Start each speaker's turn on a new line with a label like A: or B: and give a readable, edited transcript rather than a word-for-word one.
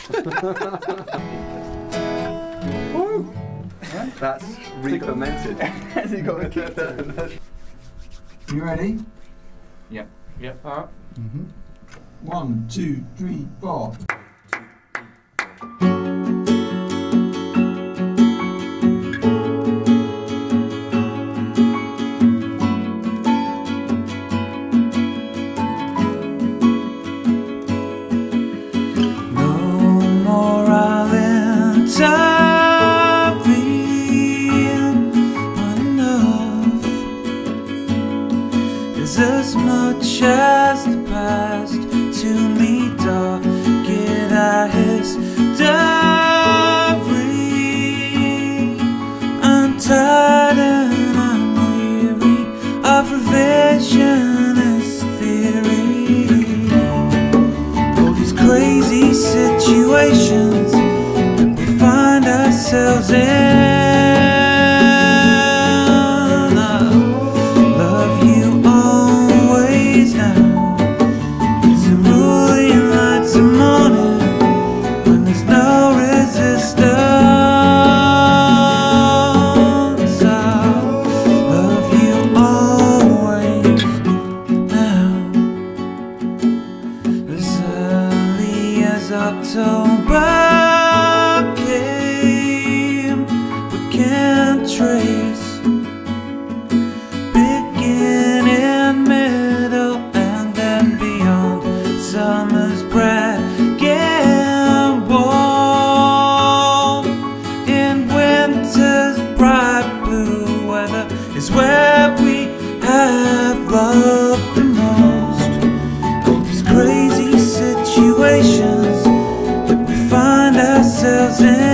A: Woo! That's re-fermented.
B: Has he got a kick to it? You ready?
C: Yep.
A: Yep. Alright.
B: 1, 2, 3, 4.
D: As much as the past to me, dark it our history. I'm tired and I'm weary of revisionist theory. All these crazy situations that we find ourselves in. October came, we can't trace beginning, middle, and then beyond. Summer's bragging warm in winter's bright blue weather is where we have loved the most. All these crazy situations find ourselves in.